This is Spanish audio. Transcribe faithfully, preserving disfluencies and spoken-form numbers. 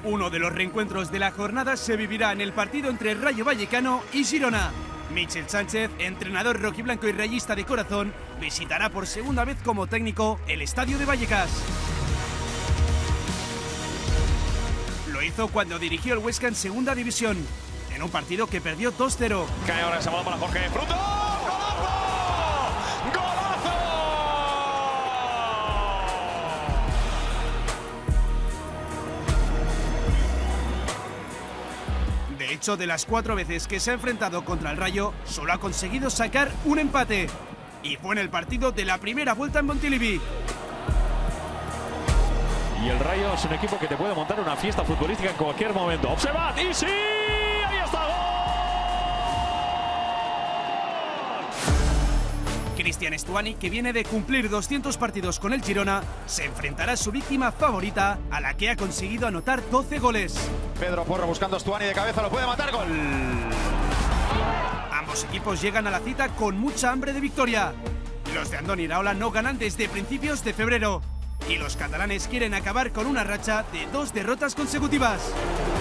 Uno de los reencuentros de la jornada se vivirá en el partido entre Rayo Vallecano y Girona. Michel Sánchez, entrenador rojiblanco y rayista de corazón, visitará por segunda vez como técnico el estadio de Vallecas. Lo hizo cuando dirigió el Huesca en segunda división, en un partido que perdió dos cero. Cae ahora esa bola para Jorge Fruto. De hecho, de las cuatro veces que se ha enfrentado contra el Rayo, solo ha conseguido sacar un empate. Y fue en el partido de la primera vuelta en Montilivi. Y el Rayo es un equipo que te puede montar una fiesta futbolística en cualquier momento. ¡Observad! ¡Y sí! ¡Ahí está! ¡Gol! Cristian Stuani, que viene de cumplir doscientos partidos con el Girona, se enfrentará a su víctima favorita, a la que ha conseguido anotar doce goles. Pedro Porro buscando a Stuani de cabeza, lo puede matar, gol. Ambos equipos llegan a la cita con mucha hambre de victoria. Los de Andoni Iraola no ganan desde principios de febrero y los catalanes quieren acabar con una racha de dos derrotas consecutivas.